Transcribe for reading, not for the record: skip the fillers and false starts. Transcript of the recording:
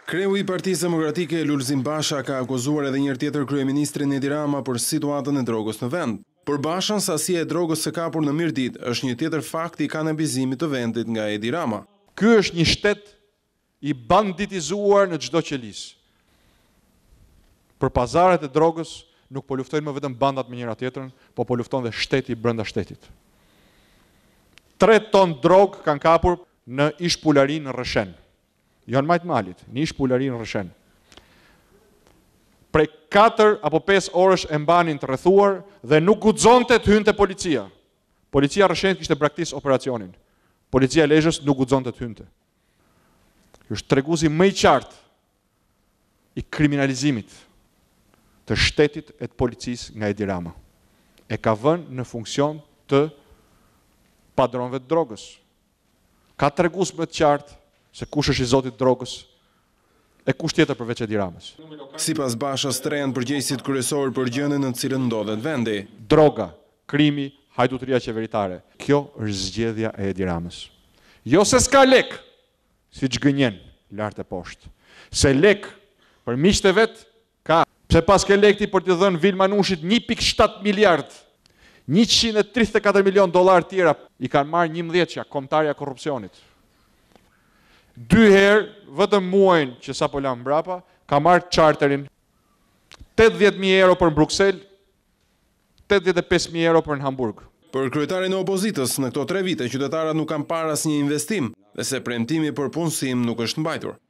Kreu i Partisë Demokratike Lulzim Basha ka akuzuar edhe njëherë tjetër kryeministrin Edi Rama për situatën e drogës në vend. Për Bashën, sasia e drogës së kapur në Mirdit është një tjetër fakt i kanabizimit të vendit nga Edi Rama. Ky është një shtet i banditizuar në çdo qelisë. Për pazaret e drogës nuk po luftojnë më vetëm bandat me njëra tjetrën, po lufton dhe shteti brenda shtetit. 3 ton drogë kanë kapur në Ish Pulari në Rreshen. Jo në Majt Malit, në Ish Pulari në Rreshen. Prej 4 apo 5 orësh e mbanin të rrethuar dhe nuk guxonte të hynte policia. Policia Rreshen kishte braktis operacionin. Policia Lezhës nuk guxonte të hynte. Ky është treguesi më i qartë i kriminalizimit të shtetit e të policisë nga Edi Rama. E ka vënë në funksion të padronëve të drogës. Ka tregues më të qartë se kush është i zotit drogës e kush tjetër përveç Edi Ramës. Sipas Bashës, 3 janë përgjegjësit kryesor për gjendjen në të cilën ndodhet vendi. Droga, krimi, hajdutëria qeveritare. Kjo është zgjedhja e Edi Ramës. Jo se s'ka lek, siç gënjen lart e poshtë. Se lek për miqtë e vet ka. Pse pas ke lekti për t'i dhënë Vil Manushit 1.7 miliard, 134 milion dollar tjera i kanë marrë 11 kombëtarja korrupsionit. 2 herë, vetëm muajin që sapo la mbrapa, ka marrë charterin 80.000 euro për në Bruxelles, 85.000 euro për në Hamburg. Për kryetarin e opozitës, në këto 3 vite qytetarët nuk kanë parë asnjë investim, dhe se premtimi për punësim nuk është mbajtur.